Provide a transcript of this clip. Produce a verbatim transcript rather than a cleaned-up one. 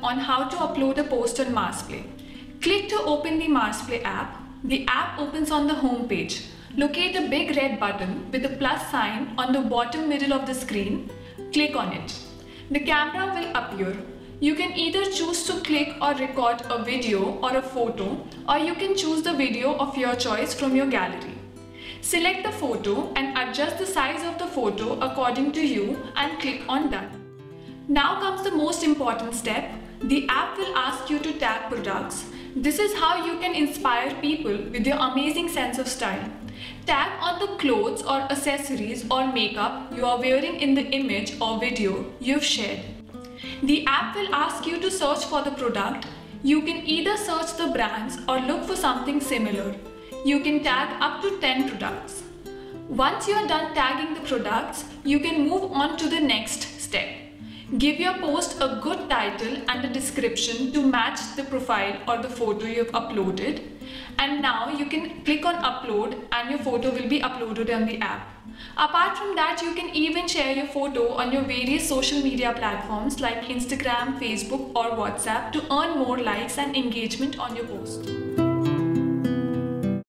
on how to upload a post on Marsplay. Click to open the Marsplay app. The app opens on the home page. Locate a big red button with a plus sign on the bottom middle of the screen. Click on it. The camera will appear. You can either choose to click or record a video or a photo, or you can choose the video of your choice from your gallery. Select the photo and adjust the size of the photo according to you and click on Done. Now comes the most important step. The app will ask you to tag products. This is how you can inspire people with your amazing sense of style. Tag on the clothes or accessories or makeup you are wearing in the image or video you've shared. The app will ask you to search for the product. You can either search the brands or look for something similar. You can tag up to ten products. Once you are done tagging the products, you can move on to the next step. Give your post a good title and a description to match the profile or the photo you have uploaded. And now you can click on upload and your photo will be uploaded on the app. Apart from that, you can even share your photo on your various social media platforms like Instagram, Facebook or WhatsApp to earn more likes and engagement on your post.